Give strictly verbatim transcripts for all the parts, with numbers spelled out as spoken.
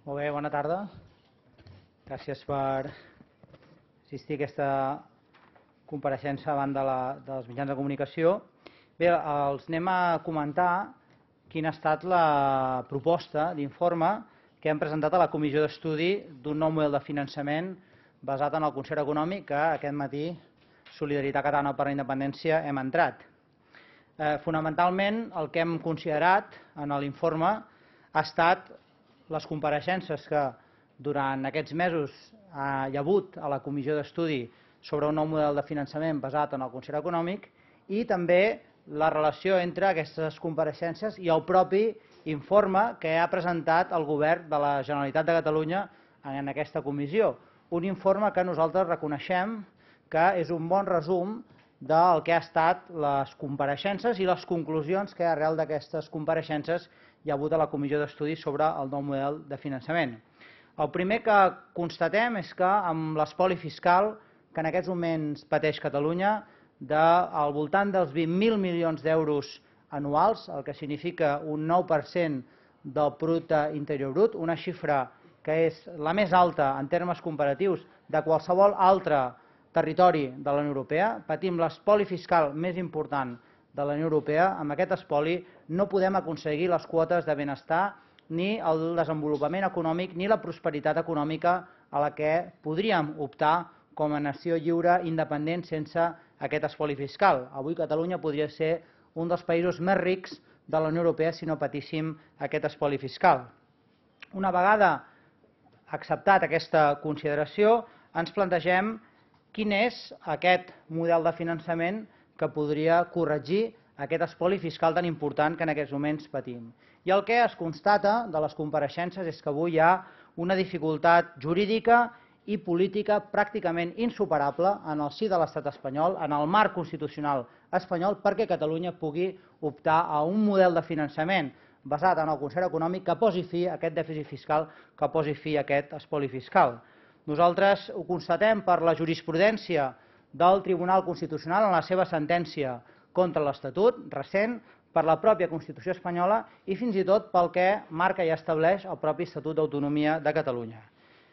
Molt bé, bona tarda. Gràcies per assistir a aquesta compareixença davant de la, dels mitjans de comunicació. Bé, els anem a comentar quina ha estat la proposta d'informe que hem presentat a la Comissió d'Estudi d'un nou model de finançament basat en el concert econòmic que aquest matí Solidaritat Catalana per la Independència hem entrat. Eh, fonamentalment, el que hem considerat en l'informe ha estat les compareixences que durant aquests mesos hi ha hagut a la Comissió d'Estudi sobre un nou model de finançament basat en el concert econòmic i també la relació entre aquestes compareixences i el propi informe que ha presentat el Govern de la Generalitat de Catalunya en aquesta comissió. Un informe que nosaltres reconeixem que és un bon resum del que ha estat les compareixences i les conclusions que arrel d'aquestes compareixences hi ha hagut a la Comissió d'Estudi sobre el nou model de finançament. El primer que constatem és que amb l'espoli fiscal que en aquests moments pateix Catalunya, al voltant dels vint mil milions d'euros anuals, el que significa un nou per cent del producte interior brut, una xifra que és la més alta en termes comparatius de qualsevol altre territori de la Unió Europea, patim l'espoli fiscal més important de la Unió Europea. Amb aquest espoli no podem aconseguir les quotes de benestar ni el desenvolupament econòmic ni la prosperitat econòmica a la que podríem optar com a nació lliure independent sense aquest espoli fiscal. Avui Catalunya podria ser un dels països més rics de la Unió Europea si no patíssim aquest espoli fiscal. Una vegada acceptat aquesta consideració, ens plantegem quin és aquest model de finançament que podria corregir aquest espoli fiscal tan important que en aquests moments patim. I el que es constata de les compareixences és que avui hi ha una dificultat jurídica i política pràcticament insuperable en el si de l'estat espanyol, en el marc constitucional espanyol, perquè Catalunya pugui optar a un model de finançament basat en el concert econòmic que posi fi a aquest dèficit fiscal, que posi fi a aquest espoli fiscal. Nosaltres ho constatem per la jurisprudència del Tribunal Constitucional en la seva sentència contra l'Estatut recent, per la pròpia Constitució espanyola i fins i tot pel que marca i estableix el propi Estatut d'Autonomia de Catalunya.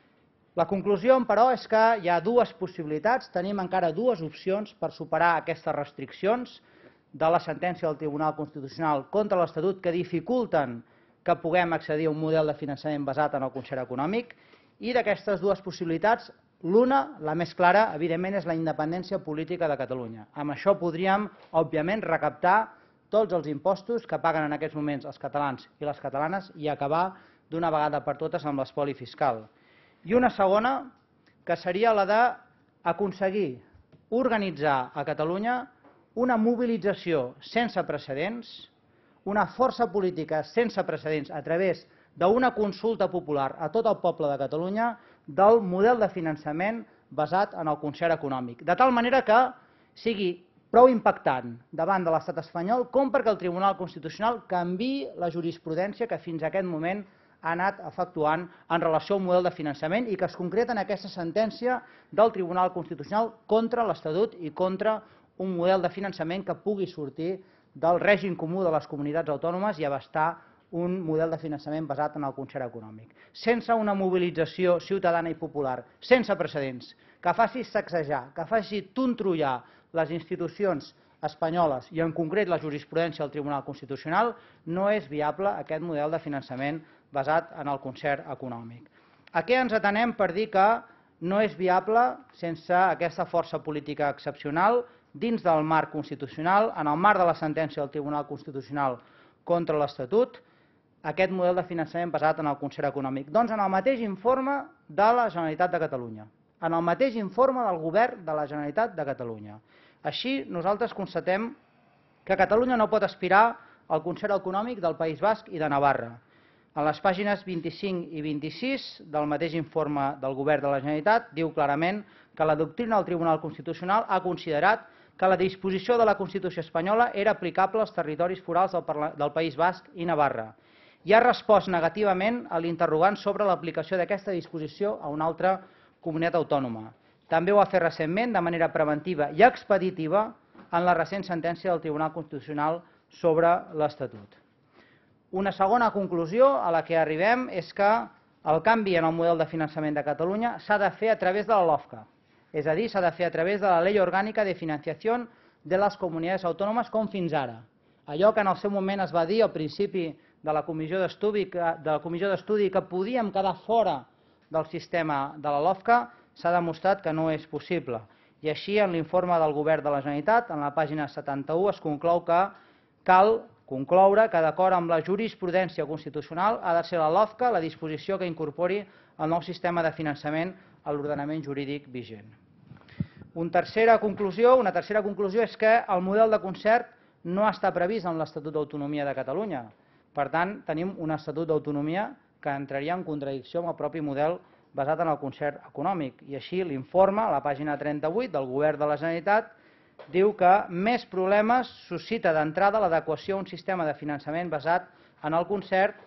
La conclusió, però, és que hi ha dues possibilitats, tenim encara dues opcions per superar aquestes restriccions de la sentència del Tribunal Constitucional contra l'Estatut que dificulten que puguem accedir a un model de finançament basat en el concert econòmic, i d'aquestes dues possibilitats, l'una, la més clara, evidentment, és la independència política de Catalunya. Amb això podríem, òbviament, recaptar tots els impostos que paguen en aquests moments els catalans i les catalanes i acabar d'una vegada per totes amb l'espoli fiscal. I una segona, que seria la d'aconseguir organitzar a Catalunya una mobilització sense precedents, una força política sense precedents a través d'una consulta popular a tot el poble de Catalunya del model de finançament basat en el concert econòmic, de tal manera que sigui prou impactant davant de l'estat espanyol com perquè el Tribunal Constitucional canviï la jurisprudència que fins a aquest moment ha anat efectuant en relació al model de finançament i que es concreta en aquesta sentència del Tribunal Constitucional contra l'Estatut i contra un model de finançament que pugui sortir del règim comú de les comunitats autònomes i abastar un model de finançament basat en el concert econòmic. Sense una mobilització ciutadana i popular, sense precedents, que faci sacsejar, que faci tontrollar les institucions espanyoles i en concret la jurisprudència del Tribunal Constitucional, no és viable aquest model de finançament basat en el concert econòmic. A què ens atenem per dir que no és viable sense aquesta força política excepcional dins del marc constitucional, en el marc de la sentència del Tribunal Constitucional contra l'Estatut, aquest model de finançament basat en el concert econòmic? Doncs en el mateix informe de la Generalitat de Catalunya, en el mateix informe del Govern de la Generalitat de Catalunya. Així, nosaltres constatem que Catalunya no pot aspirar al concert econòmic del País Basc i de Navarra. En les pàgines vint-i-cinc i vint-i-sis del mateix informe del Govern de la Generalitat diu clarament que la doctrina del Tribunal Constitucional ha considerat que la disposició de la Constitució espanyola era aplicable als territoris forals del País Basc i Navarra i ha respost negativament a l'interrogant sobre l'aplicació d'aquesta disposició a una altra comunitat autònoma. També ho ha fet recentment de manera preventiva i expeditiva en la recent sentència del Tribunal Constitucional sobre l'Estatut. Una segona conclusió a la que arribem és que el canvi en el model de finançament de Catalunya s'ha de fer a través de la LOFCA, és a dir, s'ha de fer a través de la Ley Orgánica de Financiación de las Comunidades Autónomas com fins ara. Allò que en el seu moment es va dir al principi de la comissió d'estudi que podíem quedar fora del sistema de la LOFCA, s'ha demostrat que no és possible. I així, en l'informe del Govern de la Generalitat, en la pàgina setanta-u, es conclou que cal concloure que, d'acord amb la jurisprudència constitucional, ha de ser la LOFCA la disposició que incorpori el nou sistema de finançament a l'ordenament jurídic vigent. Una tercera conclusió, una tercera conclusió és que el model de concert no està previst en l'Estatut d'Autonomia de Catalunya. Per tant, tenim un Estatut d'Autonomia que entraria en contradicció amb el propi model basat en el concert econòmic. I així l'informe, a la pàgina trenta-vuit del Govern de la Generalitat, diu que més problemes suscita d'entrada l'adequació a un sistema de finançament basat en el concert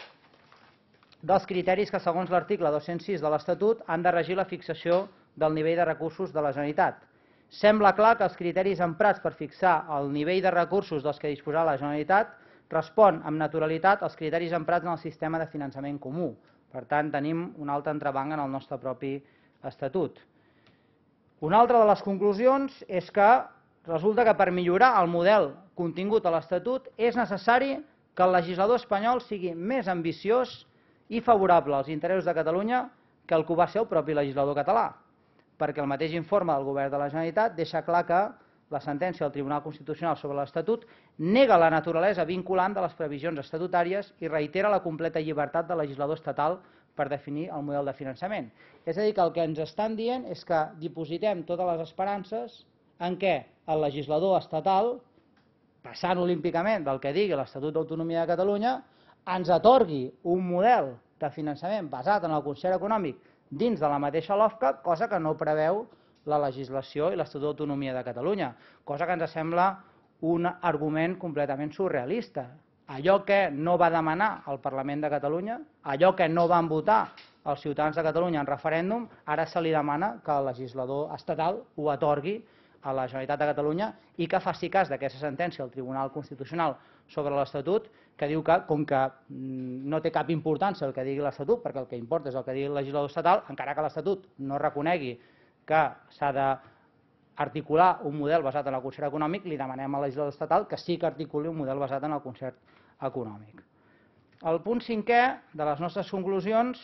dels criteris que, segons l'article dos-cents sis de l'Estatut, han de regir la fixació del nivell de recursos de la Generalitat. Sembla clar que els criteris emprats per fixar el nivell de recursos dels que disposarà la Generalitat respon amb naturalitat als criteris emprats en el sistema de finançament comú. Per tant, tenim un altre entrebanc en el nostre propi Estatut. Una altra de les conclusions és que resulta que per millorar el model contingut a l'Estatut és necessari que el legislador espanyol sigui més ambiciós i favorable als interessos de Catalunya que el que va ser el propi legislador català, perquè el mateix informe del Govern de la Generalitat deixa clar que la sentència del Tribunal Constitucional sobre l'Estatut nega la naturalesa vinculant de les previsions estatutàries i reitera la completa llibertat del legislador estatal per definir el model de finançament. És a dir, que el que ens estan dient és que dipositem totes les esperances en què el legislador estatal, passant olímpicament del que digui l'Estatut d'Autonomia de Catalunya, ens atorgui un model de finançament basat en el concert econòmic dins de la mateixa LOFCA, cosa que no preveu la legislació i l'Estatut d'Autonomia de Catalunya, cosa que ens sembla un argument completament surrealista. Allò que no va demanar el Parlament de Catalunya, allò que no van votar els ciutadans de Catalunya en referèndum, ara se li demana que el legislador estatal ho atorgui a la Generalitat de Catalunya i que faci cas d'aquesta sentència del Tribunal Constitucional sobre l'Estatut, que diu que, com que no té cap importància el que digui l'Estatut, perquè el que importa és el que digui el legislador estatal, encara que l'Estatut no reconegui que s'ha d'articular un model basat en el concert econòmic, li demanem al legislador estatal que sí que articuli un model basat en el concert econòmic. El punt cinquè de les nostres conclusions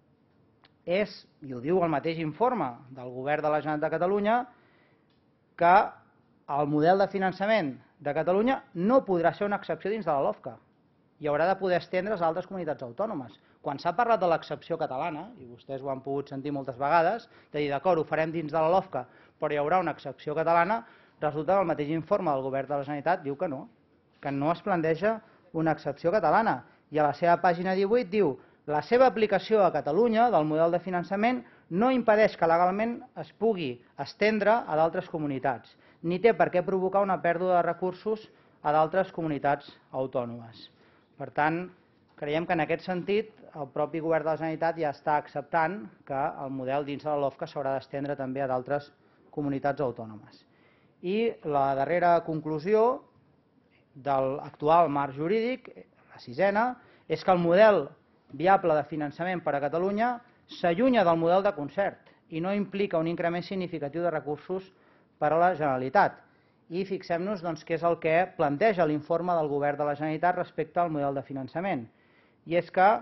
és, i ho diu el mateix informe del Govern de la Generalitat de Catalunya, que el model de finançament de Catalunya no podrà ser una excepció dins de la LOFCA i haurà de poder estendre's a altres comunitats autònomes. Quan s'ha parlat de l'excepció catalana, i vostès ho han pogut sentir moltes vegades, de dir, d'acord, ho farem dins de la LOFCA, però hi haurà una excepció catalana, resulta que el mateix informe del Govern de la Generalitat diu que no, que no es planteja una excepció catalana. I a la seva pàgina divuit diu, la seva aplicació a Catalunya del model de finançament no impedeix que legalment es pugui estendre a d'altres comunitats, ni té per què provocar una pèrdua de recursos a d'altres comunitats autònomes. Per tant, creiem que en aquest sentit el propi Govern de la Generalitat ja està acceptant que el model dins de la LOFCA s'haurà d'estendre també a d'altres comunitats autònomes. I la darrera conclusió de l'actual marc jurídic, la sisena, és que el model viable de finançament per a Catalunya s'allunya del model de concert i no implica un increment significatiu de recursos per a la Generalitat. I fixem-nos què és el que planteja l'informe del Govern de la Generalitat respecte al model de finançament. I és que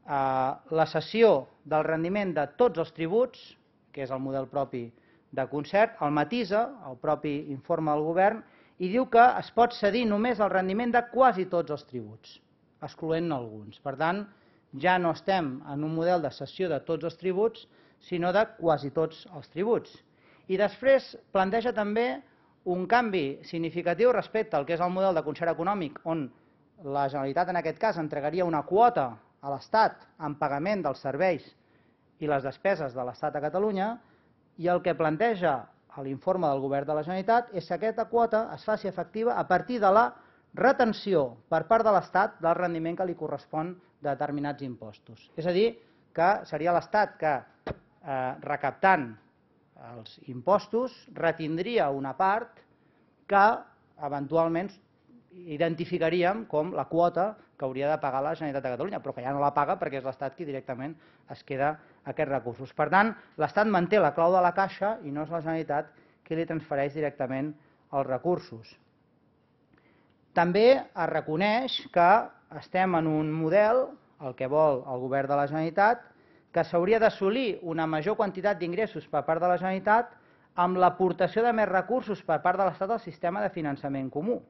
la cessió del rendiment de tots els tributs, que és el model propi de concert, el matisa el propi informe del Govern i diu que es pot cedir només el rendiment de quasi tots els tributs, excloent alguns. Per tant, ja no estem en un model de cessió de tots els tributs, sinó de quasi tots els tributs. I després planteja també un canvi significatiu respecte al que és el model de concert econòmic, on la Generalitat en aquest cas entregaria una quota a l'Estat en pagament dels serveis i les despeses de l'Estat a Catalunya, i el que planteja l'informe del Govern de la Generalitat és que aquesta quota es faci efectiva a partir de la retenció per part de l'Estat del rendiment que li correspon de determinats impostos. És a dir, que seria l'Estat que, recaptant els impostos, retindria una part que eventualment identificaríem com la quota que hauria de pagar la Generalitat de Catalunya, però que ja no la paga perquè és l'Estat qui directament es queda aquests recursos. Per tant, l'Estat manté la clau de la caixa i no és la Generalitat qui li transfereix directament els recursos. També es reconeix que estem en un model, el que vol el govern de la Generalitat, que s'hauria d'assolir una major quantitat d'ingressos per part de la Generalitat amb l'aportació de més recursos per part de l'Estat al sistema de finançament comú.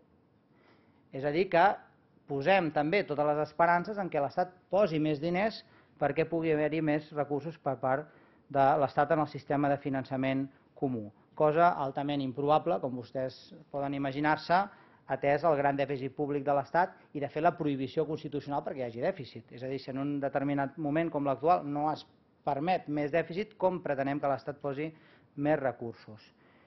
És a dir, que posem també totes les esperances en què l'Estat posi més diners perquè pugui haver-hi més recursos per part de l'Estat en el sistema de finançament comú. Cosa altament improbable, com vostès poden imaginar-se, atès el gran dèficit públic de l'Estat i, de fet, la prohibició constitucional perquè hi hagi dèficit. És a dir, si en un determinat moment com l'actual no es permet més dèficit, com pretenem que l'Estat posi més recursos?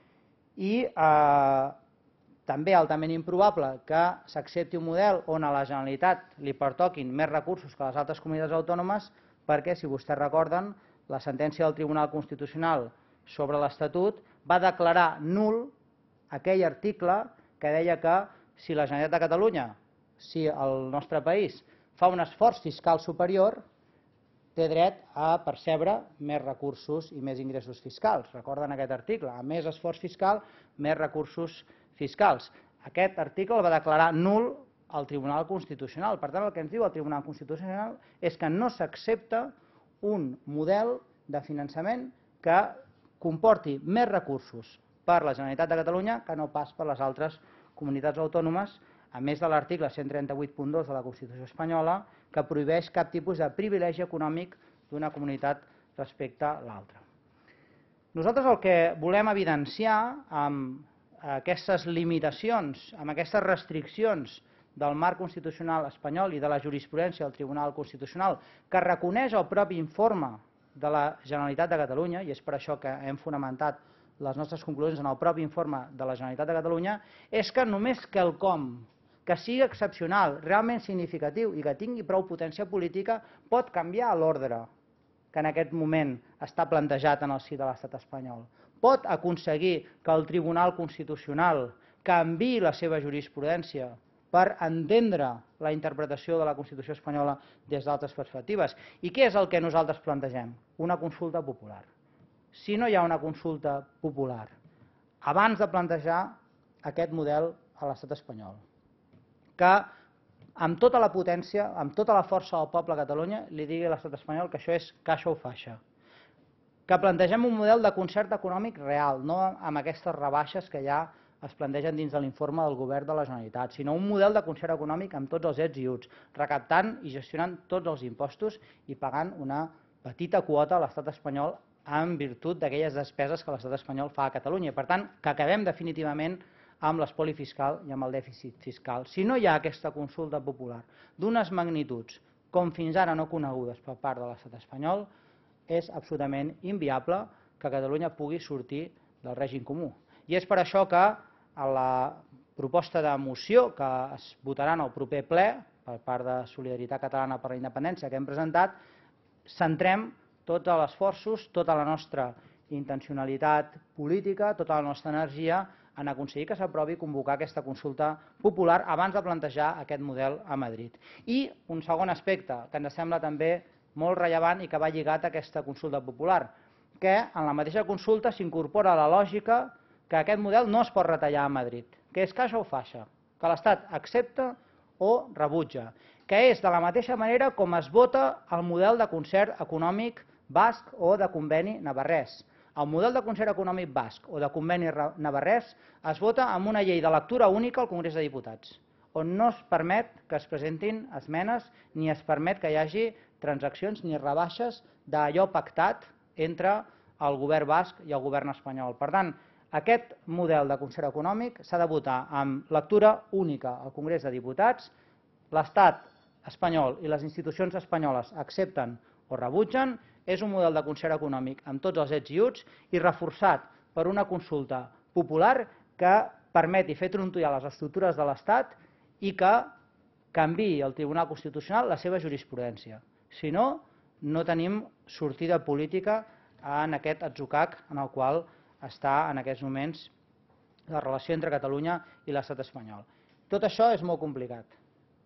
I eh, també altament improbable que s'accepti un model on a la Generalitat li pertoquin més recursos que a les altres comunitats autònomes perquè, si vostès recorden, la sentència del Tribunal Constitucional sobre l'Estatut va declarar nul aquell article que deia que si la Generalitat de Catalunya, si el nostre país fa un esforç fiscal superior, té dret a percebre més recursos i més ingressos fiscals. Recorden aquest article? A més esforç fiscal, més recursos fiscals. Aquest article el va declarar nul al Tribunal Constitucional. Per tant, el que ens diu el Tribunal Constitucional és que no s'accepta un model de finançament que comporti més recursos per la Generalitat de Catalunya que no pas per les altres comunitats autònomes, a més de l'article cent trenta-vuit punt dos de la Constitució espanyola, que prohibeix cap tipus de privilegi econòmic d'una comunitat respecte a l'altra. Nosaltres el que volem evidenciar amb aquestes limitacions, amb aquestes restriccions del marc constitucional espanyol i de la jurisprudència del Tribunal Constitucional, que reconeix el propi informe de la Generalitat de Catalunya, i és per això que hem fonamentat les nostres conclusions en el propi informe de la Generalitat de Catalunya, és que només quelcom que sigui excepcional, realment significatiu i que tingui prou potència política pot canviar l'ordre que en aquest moment està plantejat en el si de l'estat espanyol. Pot aconseguir que el Tribunal Constitucional canviï la seva jurisprudència per entendre la interpretació de la Constitució espanyola des d'altres perspectives. I què és el que nosaltres plantegem? Una consulta popular. Si no hi ha una consulta popular abans de plantejar aquest model a l'estat espanyol, que amb tota la potència, amb tota la força del poble a Catalunya, li digui a l'estat espanyol que això és caixa o faixa. Que plantegem un model de concert econòmic real, no amb aquestes rebaixes que ja es plantegen dins de l'informe del govern de la Generalitat, sinó un model de concert econòmic amb tots els ets i uts, recaptant i gestionant tots els impostos i pagant una petita quota a l'estat espanyol en virtut d'aquelles despeses que l'estat espanyol fa a Catalunya. Per tant, que acabem definitivament amb l'espoli fiscal i amb el dèficit fiscal. Si no hi ha aquesta consulta popular d'unes magnituds com fins ara no conegudes per part de l'estat espanyol, és absolutament inviable que Catalunya pugui sortir del règim comú. I és per això que a la proposta de moció que es votarà en el proper ple per part de Solidaritat Catalana per la Independència que hem presentat, centrem tots els esforços, tota la nostra intencionalitat política, tota la nostra energia en aconseguir que s'aprovi convocar aquesta consulta popular abans de plantejar aquest model a Madrid. I un segon aspecte que ens sembla també molt rellevant i que va lligat a aquesta consulta popular, que en la mateixa consulta s'incorpora la lògica que aquest model no es pot retallar a Madrid, que és caixa o faixa, que l'Estat accepta o rebutja, que és de la mateixa manera com es vota el model de concert econòmic basc o de conveni navarrès. El model de concert econòmic basc o de conveni navarrès es vota amb una llei de lectura única al Congrés de Diputats, on no es permet que es presentin esmenes ni es permet que hi hagi transaccions ni rebaixes d'allò pactat entre el govern basc i el govern espanyol. Per tant, aquest model de concert econòmic s'ha de votar amb lectura única al Congrés de Diputats, l'Estat espanyol i les institucions espanyoles accepten o rebutgen, és un model de concert econòmic amb tots els ets i uts i reforçat per una consulta popular que permeti fer trontollar les estructures de l'Estat i que canviï el Tribunal Constitucional la seva jurisprudència. Si no, no tenim sortida política en aquest atzucac en el qual està en aquests moments la relació entre Catalunya i l'estat espanyol. Tot això és molt complicat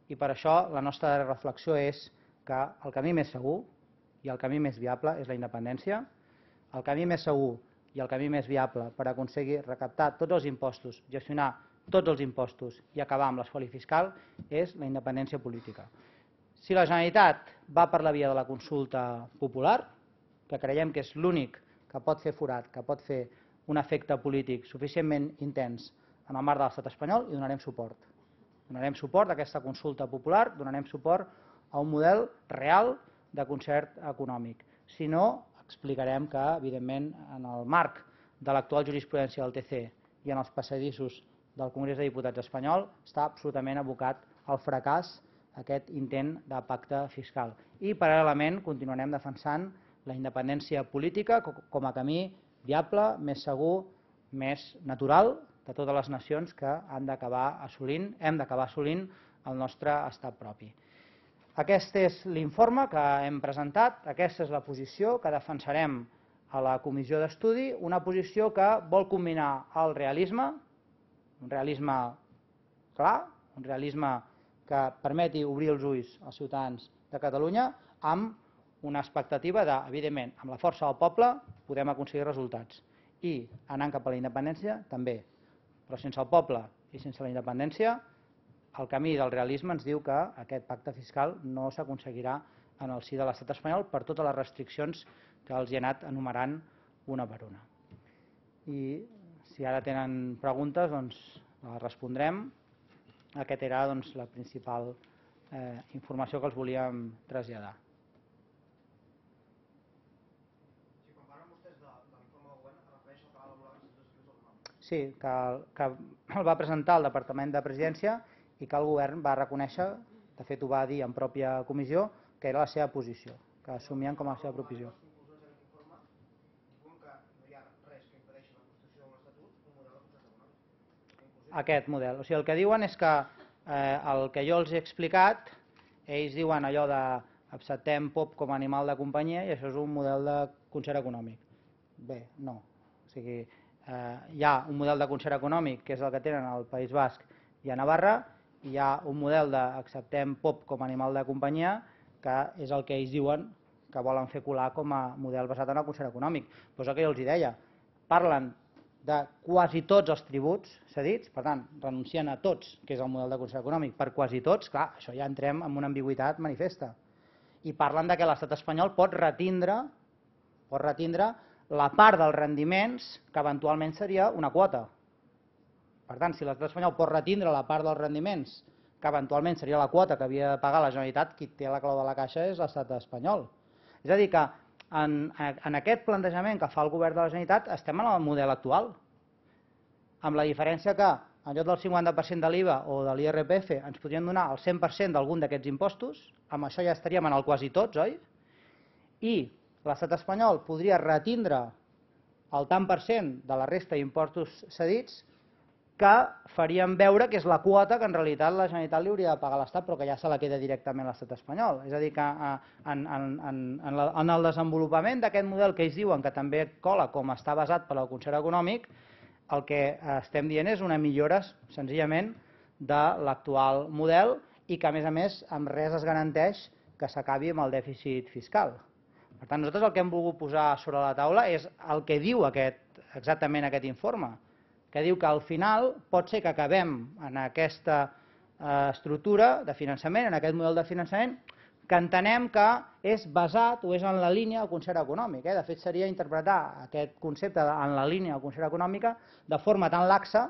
I per això la nostra reflexió és que el camí més segur i el camí més viable és la independència. El camí més segur i el camí més viable per aconseguir recaptar tots els impostos, gestionar tots els impostos i acabar amb l'espoli fiscal és la independència política. Si la Generalitat va per la via de la consulta popular, que creiem que és l'únic que pot fer forat, que pot fer un efecte polític suficientment intens en el marc de l'estat espanyol, hi donarem suport. Donarem suport a aquesta consulta popular, donarem suport a un model real de concert econòmic. Si no, explicarem que, evidentment, en el marc de l'actual jurisprudència del T C i en els passadissos del Congrés de Diputats espanyol està absolutament abocat al fracàs aquest intent de pacte fiscal. I, paral·lelament, continuarem defensant la independència política com a camí viable, més segur, més natural de totes les nacions que han d'acabar assolint, hem d'acabar assolint el nostre estat propi. Aquest és l'informe que hem presentat, aquesta és la posició que defensarem a la comissió d'estudi, una posició que vol combinar el realisme, un realisme clar, un realisme que permeti obrir els ulls als ciutadans de Catalunya, amb una expectativa de, evidentment, amb la força del poble podem aconseguir resultats. I anant cap a la independència també. Però sense el poble i sense la independència, el camí del realisme ens diu que aquest pacte fiscal no s'aconseguirà en el si de l'estat espanyol per totes les restriccions que els hi he anat enumerant una per una. I si ara tenen preguntes, doncs les respondrem. Aquesta era doncs, la principal eh, informació que els volíem traslladar. Sí, que, que el va presentar el Departament de Presidència i que el govern va reconèixer, de fet ho va dir en pròpia comissió, que era la seva posició, que assumien com a la seva proposició. Aquest model. O sigui, el que diuen és que eh, el que jo els he explicat, ells diuen allò de acceptem pop com a animal de companyia i això és un model de concert econòmic. Bé, no. O sigui, Eh, hi ha un model de concert econòmic, que és el que tenen al País Basc i a Navarra, i hi ha un model d'acceptem pop com a animal de companyia, que és el que ells diuen que volen fer colar com a model basat en el concert econòmic. Però és el que jo els deia, parlen de quasi tots els tributs cedits, per tant, renuncien a tots, que és el model de concert econòmic, per quasi tots, clar, això ja entrem en una ambigüitat manifesta. I parlen de que l'estat espanyol pot retindre, pot retindre la part dels rendiments que eventualment seria una quota. Per tant, si l'estat espanyol pot retindre la part dels rendiments que eventualment seria la quota que havia de pagar la Generalitat, qui té la clau de la caixa és l'estat espanyol. És a dir, que en, en aquest plantejament que fa el govern de la Generalitat estem en el model actual, amb la diferència que en lloc del cinquanta per cent de l'I V A o de l'I R P F ens podrien donar el cent per cent d'algun d'aquests impostos, amb això ja estaríem en el quasi tots, oi? I l'estat espanyol podria retindre el tant per cent de la resta d'impostos cedits que farien veure que és la quota que en realitat la Generalitat li hauria de pagar a l'Estat, però que ja se la queda directament a l'estat espanyol. És a dir, que en, en, en, en el desenvolupament d'aquest model que ells diuen que també cola com està basat per al concert econòmic, el que estem dient és una millora senzillament de l'actual model i que a més a més amb res es garanteix que s'acabi amb el dèficit fiscal. Per tant, nosaltres el que hem volgut posar sobre la taula és el que diu aquest, exactament aquest informe, que diu que al final pot ser que acabem en aquesta eh, estructura de finançament, en aquest model de finançament, que entenem que és basat o és en la línia del concert econòmic. Eh? De fet, seria interpretar aquest concepte en la línia del concert econòmica de forma tan laxa,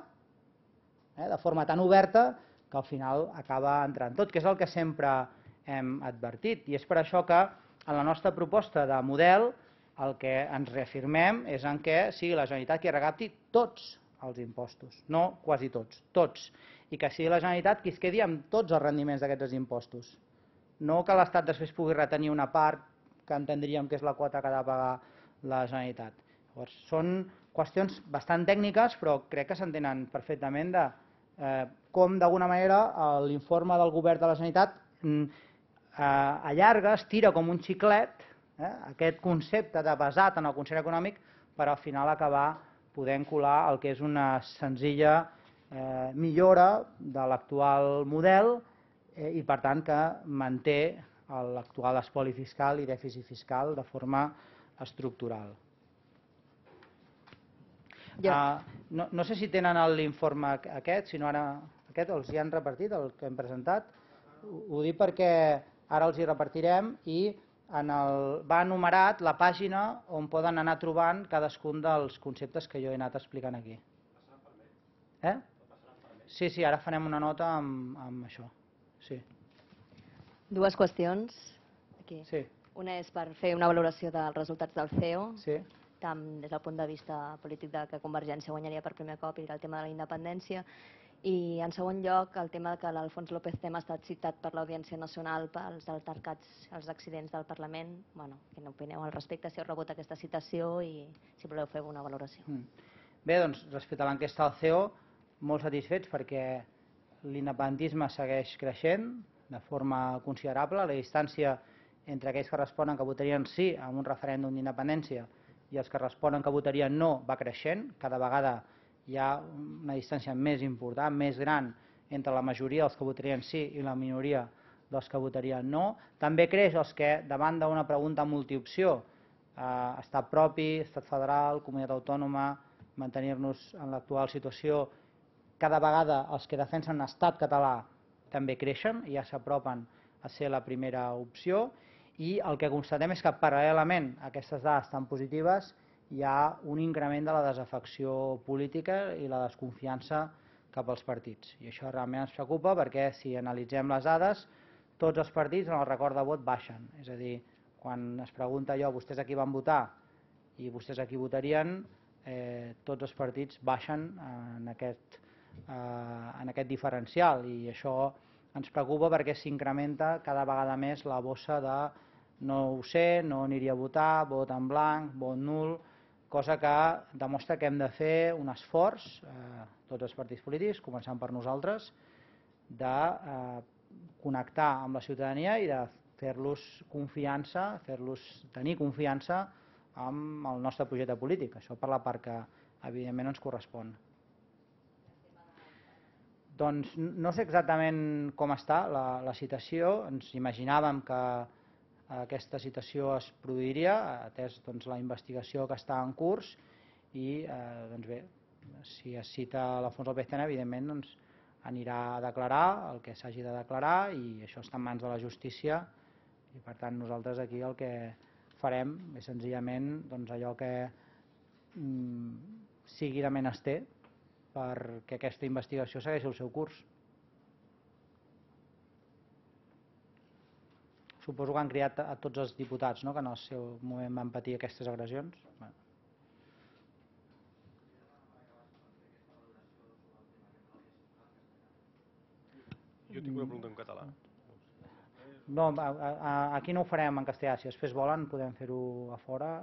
eh, de forma tan oberta, que al final acaba entrant tot, que és el que sempre hem advertit. I és per això que en la nostra proposta de model el que ens reafirmem és en què sigui la Generalitat qui recapti tots els impostos, no quasi tots, tots, i que sigui la Generalitat qui es quedi amb tots els rendiments d'aquests impostos. No que l'Estat després pugui retenir una part que entendríem que és la quota que ha de pagar la Generalitat. Llavors, són qüestions bastant tècniques, però crec que s'entenen perfectament de eh, com d'alguna manera l'informe del govern de la Generalitat eh, allarga, estira com un xiclet eh, aquest concepte de basat en el concert econòmic per al final acabar podent colar el que és una senzilla eh, millora de l'actual model i per tant que manté l'actual espoli fiscal i dèficit fiscal de forma estructural. Uh, no, no sé si tenen l'informe aquest, si no ara aquest els hi han repartit, el que hem presentat. Ho, ho dic perquè ara els hi repartirem i en el, va enumerat la pàgina on poden anar trobant cadascun dels conceptes que jo he anat explicant aquí. Eh? Sí, sí, ara farem una nota amb, amb això. Sí. Dues qüestions. Aquí. Sí. Una és per fer una valoració dels resultats del C E O. Sí. Tant des del punt de vista polític de que Convergència guanyaria per primer cop i el tema de la independència. I en segon lloc, el tema que l'Alfons López Tena ha estat citat per l'Audiència Nacional pels altercats, els accidents del Parlament. Bueno, què n'opineu al respecte, si heu rebut aquesta citació i si voleu fer una valoració. Bé, doncs, respecte a l'enquesta del C E O, molt satisfets perquè l'independentisme segueix creixent de forma considerable. La distància entre aquells que responen que votarien sí a un referèndum d'independència i els que responen que votarien no va creixent. Cada vegada hi ha una distància més important, més gran, entre la majoria dels que votarien sí i la minoria dels que votarien no. També creix els que, davant d'una pregunta multiopció, eh, estat propi, estat federal, comunitat autònoma, mantenir-nos en l'actual situació, cada vegada els que defensen l'estat català també creixen i ja s'apropen a ser la primera opció. I el que constatem és que paral·lelament a aquestes dades tan positives hi ha un increment de la desafecció política i la desconfiança cap als partits. I això realment ens preocupa perquè si analitzem les dades, tots els partits en el record de vot baixen. És a dir, quan es pregunta allò, vostès a qui van votar i vostès a qui votarien, eh, tots els partits baixen en aquest, eh, en aquest diferencial i això ens preocupa perquè s'incrementa cada vegada més la bossa de no ho sé, no aniria a votar, vot en blanc, vot nul, cosa que demostra que hem de fer un esforç, eh, tots els partits polítics, començant per nosaltres, de eh, connectar amb la ciutadania i de fer-los confiança, fer-los tenir confiança amb el nostre projecte polític. Això per la part que evidentment ens correspon. Doncs no sé exactament com està la, la citació, ens imaginàvem que aquesta citació es produiria, atès doncs, la investigació que està en curs i eh, doncs bé, si es cita l'Alfons López Tena, evidentment doncs, anirà a declarar el que s'hagi de declarar i això està en mans de la justícia i per tant nosaltres aquí el que farem és senzillament doncs, allò que mm, sigui de menester perquè aquesta investigació segueixi el seu curs. Suposo que han criat a tots els diputats, no?, que en el seu moment van patir aquestes agressions. Bueno. Jo tinc una pregunta en català. No, a, a, aquí no ho farem en castellà. Si després volen podem fer-ho a fora.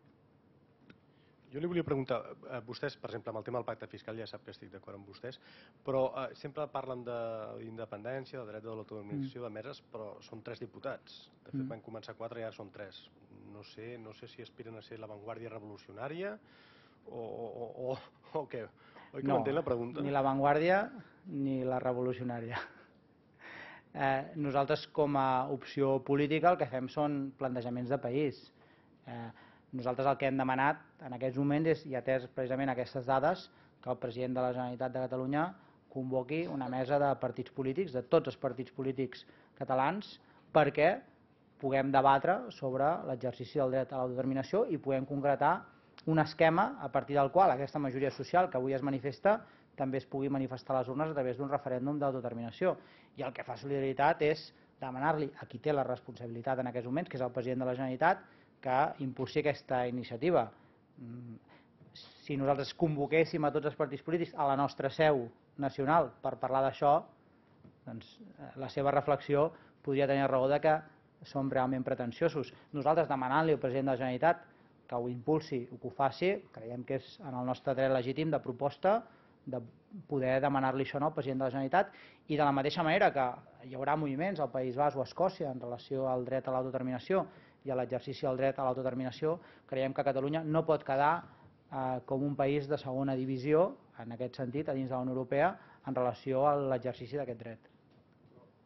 Jo li volia preguntar, eh, vostès, per exemple, amb el tema del pacte fiscal, ja sap que estic d'acord amb vostès, però eh, sempre parlen d'independència, del dret de l'autodeterminació, mm. de meses, però són tres diputats. De fet, mm. van començar quatre i ara són tres. No sé, no sé si aspiren a ser l'avantguàrdia revolucionària o, o, o, o què. Oi que no, m'entén la pregunta? Ni l'avantguàrdia ni la revolucionària. Eh, nosaltres, com a opció política, el que fem són plantejaments de país. Eh, Nosaltres el que hem demanat en aquests moments és, i atès precisament aquestes dades, que el president de la Generalitat de Catalunya convoqui una mesa de partits polítics, de tots els partits polítics catalans, perquè puguem debatre sobre l'exercici del dret a l'autodeterminació i puguem concretar un esquema a partir del qual aquesta majoria social que avui es manifesta també es pugui manifestar a les urnes a través d'un referèndum d'autodeterminació. I el que fa Solidaritat és demanar-li a qui té la responsabilitat en aquests moments, que és el president de la Generalitat, que impulsi aquesta iniciativa. Si nosaltres convoquéssim a tots els partits polítics a la nostra seu nacional per parlar d'això, doncs la seva reflexió podria tenir raó de que som realment pretensiosos. Nosaltres demanant-li al president de la Generalitat que ho impulsi o que ho faci, creiem que és en el nostre dret legítim de proposta de poder demanar-li això al president de la Generalitat i de la mateixa manera que hi haurà moviments al País Basc o a Escòcia en relació al dret a l'autodeterminació i a l'exercici del dret a l'autodeterminació, creiem que Catalunya no pot quedar eh, com un país de segona divisió, en aquest sentit, a dins de la Unió Europea, en relació a l'exercici d'aquest dret.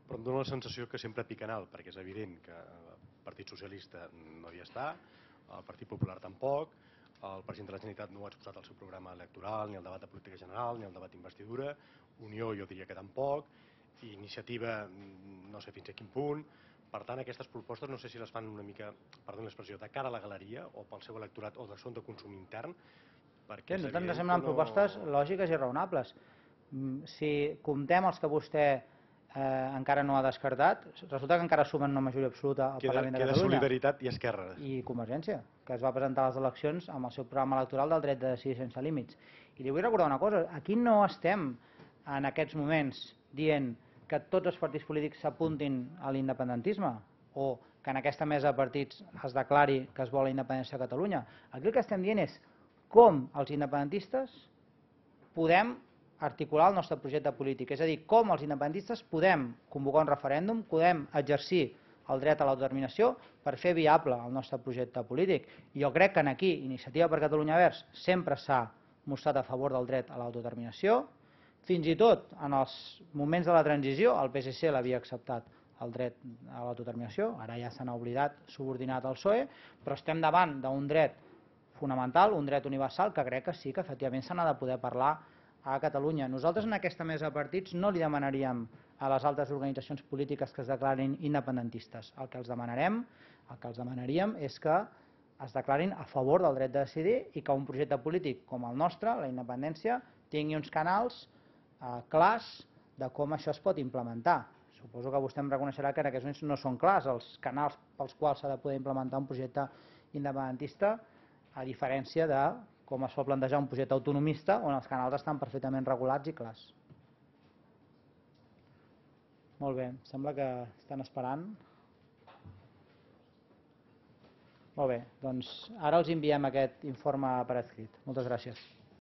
Però em dóna la sensació que sempre piquen alt, perquè és evident que el Partit Socialista no hi està, el Partit Popular tampoc, el president de la Generalitat no ho ha exposat al seu programa electoral, ni al debat de política general, ni al debat d'investidura, Unió jo diria que tampoc, i Iniciativa no sé fins a quin punt. Per tant, aquestes propostes no sé si les fan una mica, perdó l'expressió, de cara a la galeria o pel seu electorat o de són de consum intern, perquè Sí, és nosaltres ens evident semblen que no... propostes lògiques i raonables. Mm, Si comptem els que vostè eh, encara no ha descartat, resulta que encara sumen una majoria absoluta al Queda, Parlament de queda Catalunya. Solidaritat i Esquerra. I Convergència, que es va presentar a les eleccions amb el seu programa electoral del dret de decidir sense límits. I li vull recordar una cosa, aquí no estem en aquests moments dient que tots els partits polítics s'apuntin a l'independentisme o que en aquesta mesa de partits es declari que es vol la independència de Catalunya. Aquí el que estem dient és com els independentistes podem articular el nostre projecte polític, és a dir, com els independentistes podem convocar un referèndum, podem exercir el dret a l'autodeterminació per fer viable el nostre projecte polític. I jo crec que aquí Iniciativa per Catalunya Verds sempre s'ha mostrat a favor del dret a l'autodeterminació, fins i tot en els moments de la transició el P S C l'havia acceptat el dret a l'autodeterminació, ara ja se n'ha oblidat, subordinat al P S O E, però estem davant d'un dret fonamental, un dret universal que crec que sí que efectivament se n'ha de poder parlar a Catalunya. Nosaltres en aquesta mesa de partits no li demanaríem a les altres organitzacions polítiques que es declarin independentistes. El que els demanarem, el que els demanaríem és que es declarin a favor del dret de decidir i que un projecte polític com el nostre, la independència, tingui uns canals eh, clars de com això es pot implementar. Suposo que vostè em reconeixerà que en aquests moments no són clars els canals pels quals s'ha de poder implementar un projecte independentista, a diferència de com es pot plantejar un projecte autonomista on els canals estan perfectament regulats i clars. Molt bé, sembla que estan esperant. Molt bé, doncs ara els enviem aquest informe per escrit. Moltes gràcies.